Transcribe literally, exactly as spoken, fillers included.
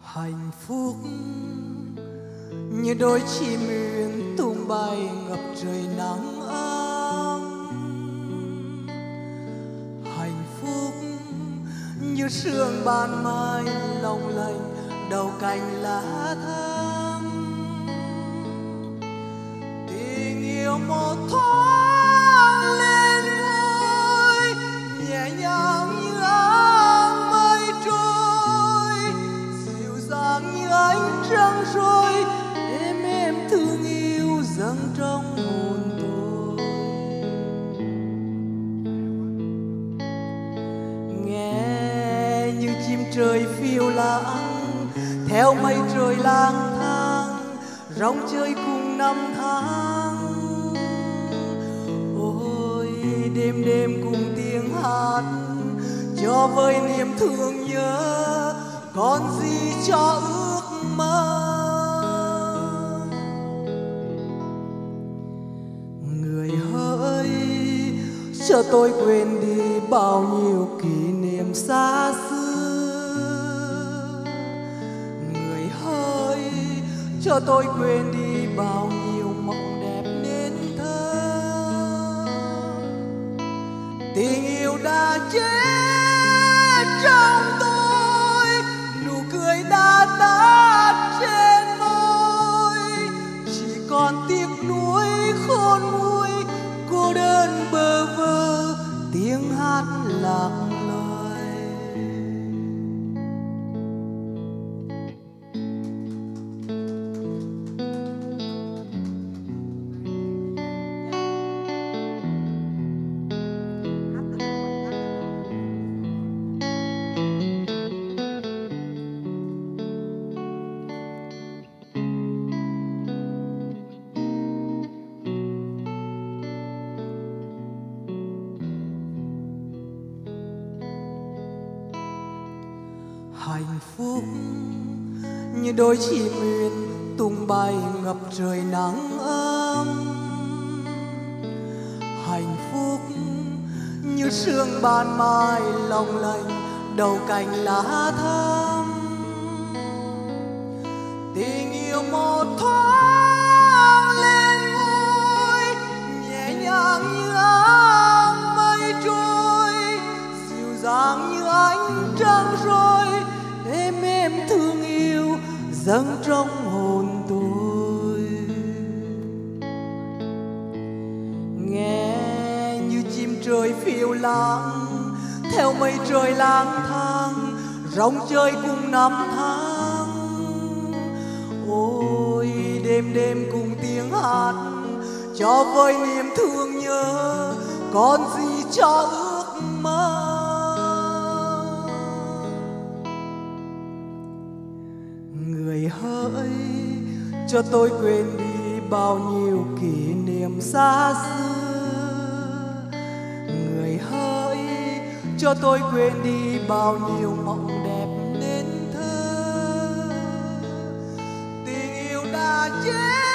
Hạnh phúc như đôi chim uyên tung bay ngập trời nắng ấm. Hạnh phúc như sương ban mai long lanh đầu cành lá thắm. Tình yêu một thoáng lên ngôi nhẹ nhàng như áng mây trôi, dịu dàng như ánh trăng trôi, êm êm thương yêu dâng trong hồn tôi. Nghe như chim trời phiêu lãng theo mây trời lang thang, rong chơi cùng năm tháng. Ôi đêm đêm cùng tiếng hát cho vơi niềm thương nhớ, còn gì cho ước mơ. Người hỡi cho tôi quên đi bao nhiêu kỷ niệm xa xưa. Người hỡi cho tôi quên đi bao nhiêu mộng đẹp nên thơ. Tình yêu đã chết trong tôi, nụ cười đã tắt trên môi, chỉ còn tiếc nuối khôn nguôi, cô đơn bơ vơ tiếng hát lạc loài. Hạnh phúc như đôi chim uyên tung bay ngập trời nắng ấm. Hạnh phúc như sương ban mai long lanh đầu cành lá thắm. Tình yêu một thoáng lên ngôi nhẹ nhàng như áng mây trôi, dịu dàng như ánh trăng trôi, êm êm thương yêu dâng trong hồn tôi. Nghe như chim trời phiêu lãng theo mây trời lang thang, rong chơi cùng năm tháng. Ôi đêm đêm cùng tiếng hát cho vơi niềm thương nhớ, còn gì cho ước mơ. Người hỡi cho tôi quên đi bao nhiêu kỷ niệm xa xưa. Người hỡi cho tôi quên đi bao nhiêu mộng đẹp nên thơ. Tình yêu đã chết